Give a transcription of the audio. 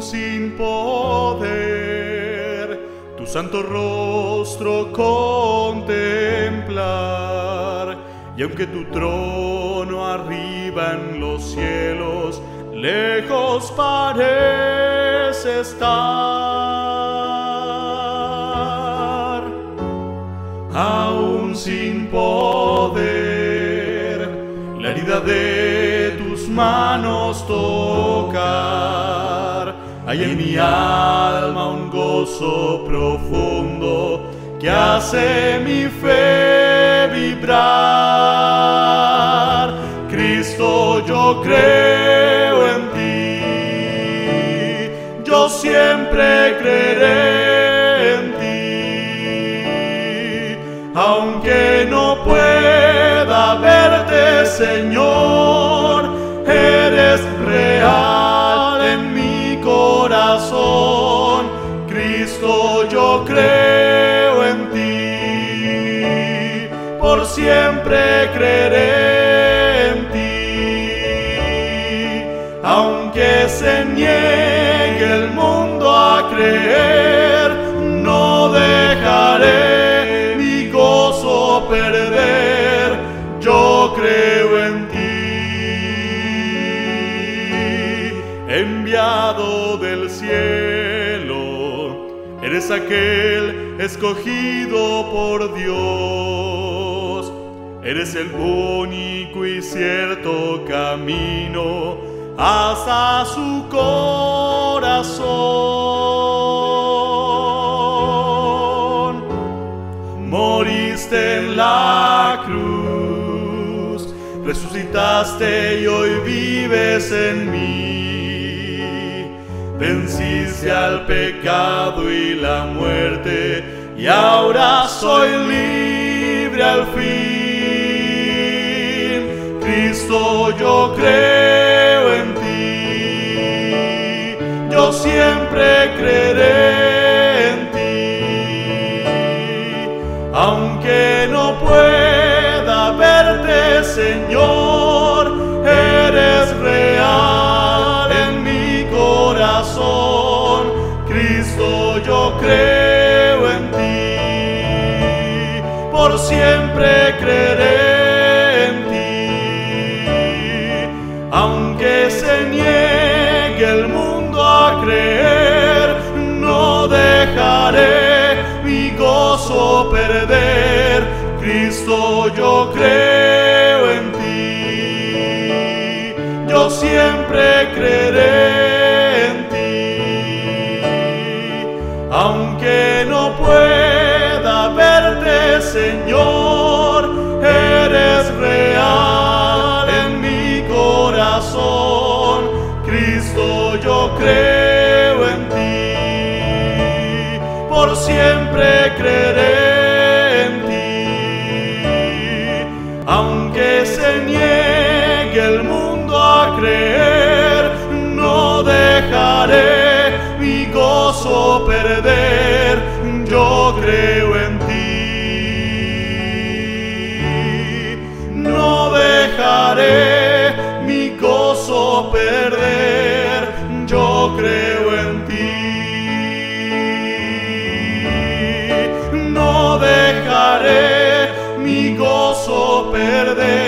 sin poder tu santo rostro contemplar, y aunque tu trono arriba en los cielos, lejos parece estar, aún sin poder la herida de tus manos tocar, hay en mi alma un gozo profundo que hace mi fe vibrar. Cristo, yo creo en ti, yo siempre creeré en ti, aunque no pueda verte, Señor, eres real en mi corazón. Cristo, yo creo en ti, por siempre creeré en ti, aunque se niegue el mundo a creer, no dejaré mi gozo perder. Yo creo en ti, enviado del cielo, eres aquel escogido por Dios, eres el único y cierto camino hasta su corazón. Moriste en la cruz, resucitaste y hoy vives en mí. Venciste al pecado y la muerte, y ahora soy libre al fin. Cristo, yo creo en ti, yo siempre creeré en ti, aunque no pueda verte, Señor, eres real en mi corazón. Cristo, yo creo en ti, por siempre creeré en ti, aunque se niegue el mundo a creer, no dejaré mi gozo perder. Cristo, yo creo en ti, yo siempre creeré en ti, aunque no pueda verte, Señor, eres real en mi corazón. Cristo, yo creo en ti, por siempre creeré en ti, aunque se niegue el mundo a creer, no dejaré mi gozo perder. Yo creo en ti, no dejaré mi gozo perder. Yo creo en ti, no dejaré mi gozo perder.